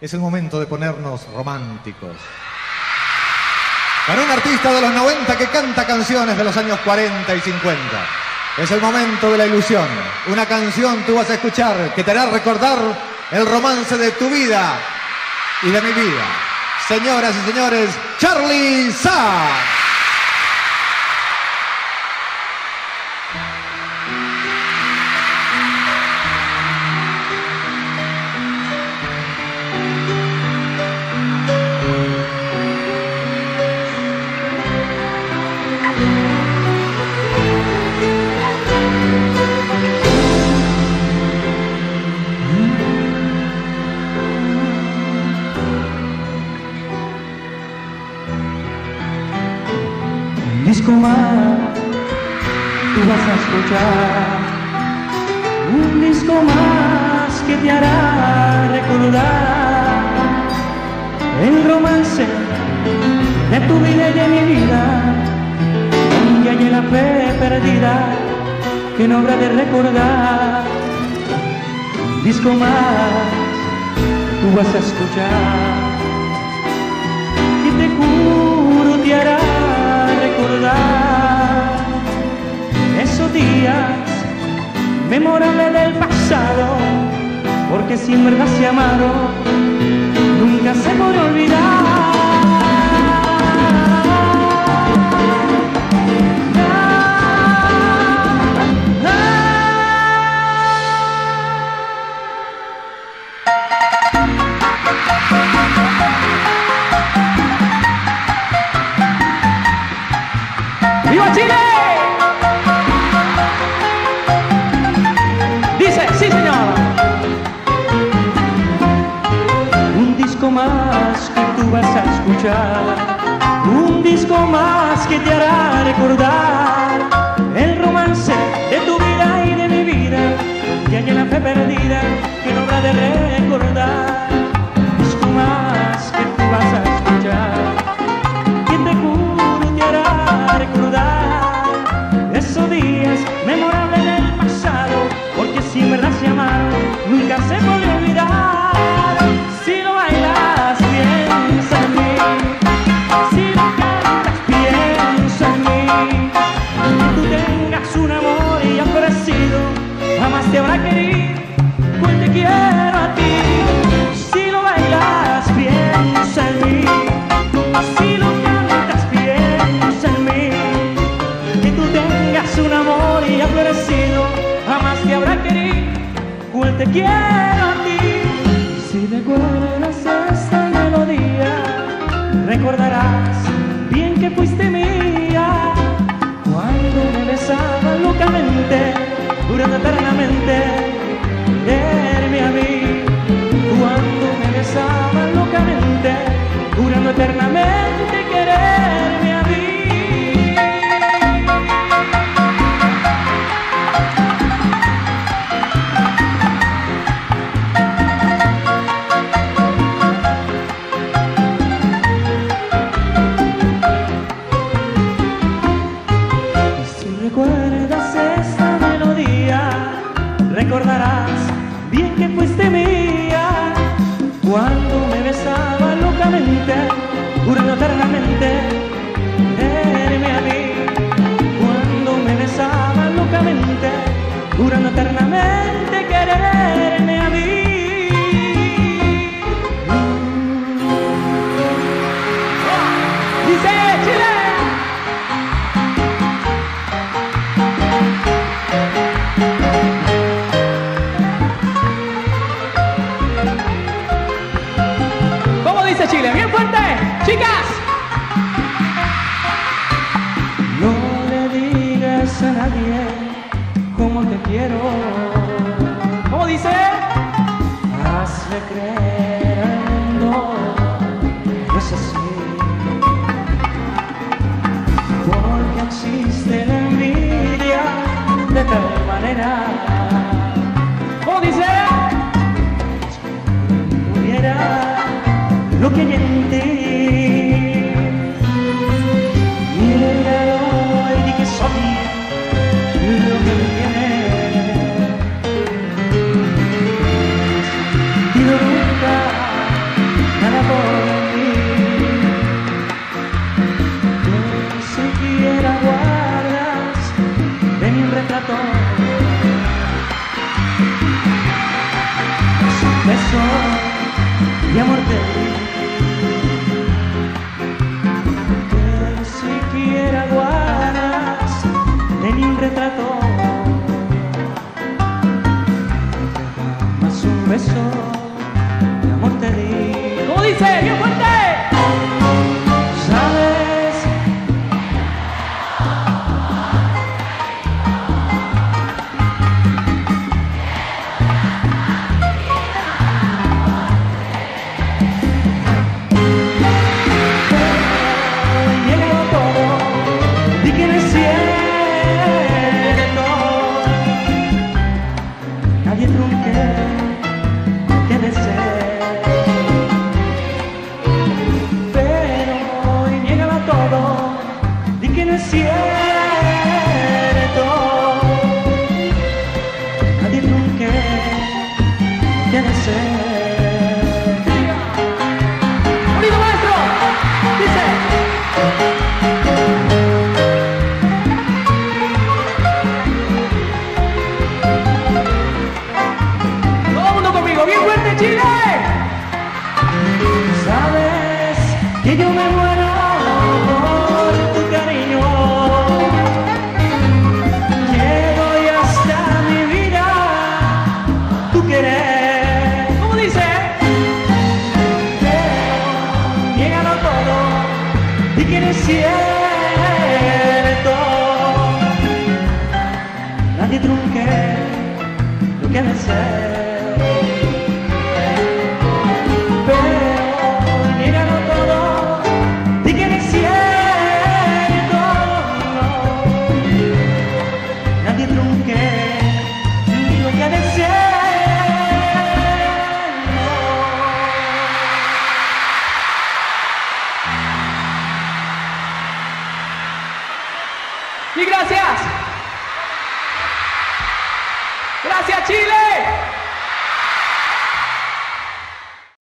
Es el momento de ponernos románticos. Para un artista de los 90 que canta canciones de los años 40 y 50. Es el momento de la ilusión. Una canción tú vas a escuchar que te hará recordar el romance de tu vida y de mi vida. Señoras y señores, Charly Sa. Un disco más, tú vas a escuchar, un disco más que te hará recordar el romance de tu vida y de mi vida, aunque hay la fe perdida que no habrá de recordar. Un disco más, tú vas a escuchar, que te juro te hará recordar esos días memorables del pasado, porque si en verdad se amaron nunca se podrá olvidar. ¡Viva Chile! Dice, sí señor. Un disco más que tú vas a escuchar, un disco más que te hará recordar el romance de tu vida y de mi vida, que hay en la fe perdida que no habrá de recordar. Un disco más que tú vas a escuchar, que te juro te hará recordar esos días memorables del pasado, porque si en verdad se amaron nunca se podrá olvidar. Si lo bailas piensa en mí, si lo cantas piensa en mí, que tú tengas un amor y ofrecido jamás te habrá querido, pues te quiero a ti. Si lo bailas piensa en mí, si lo cantas piensa en mí, que tú tengas un amor y florecido jamás te habrá querido, pues te quiero a ti. Si recuerdas esta melodía, recordarás bien que fuiste mía cuando me besabas locamente, durando eternamente quererme a mí. Cuando me besabas locamente, durando eternamente quererme a mí. Recuerdas esta melodía, recordarás bien que fuiste mía cuando me besaba locamente, jurando eternamente quererme a mí. Cuando me besaba locamente, jurando eternamente quererme a mí. Dice Chile. Chile, bien fuerte, chicas. No le digas a nadie cómo te quiero. ¿Cómo dice? Hazle creer al mundo que es así, porque existe la envidia de tal manera. ¿Cómo dice? Si pudiera lo que hay en ti, míralo y di que soy lo que me tienes. Y nunca beso de amor te di. ¿Cómo dice? ¡Bien fuerte! ¿Sabes? Llegado todo, di que no es cierto. Nadie trunque que desee, pero llegaba todo, di que no es cierto. Nadie trunque que desee. ¡Bonito maestro! Dice. Todo el mundo conmigo, bien fuerte, Chile. Sabes que yo me muero por tu cariño, que doy hasta mi vida tu querer. ¿Cómo dice? Pero llegado todo y que no es cierto. Nadie trunque lo que me sé. Pero llegado todo y que no es cierto. No. Nadie trunque lo que deseo. Y gracias. Gracias, Chile.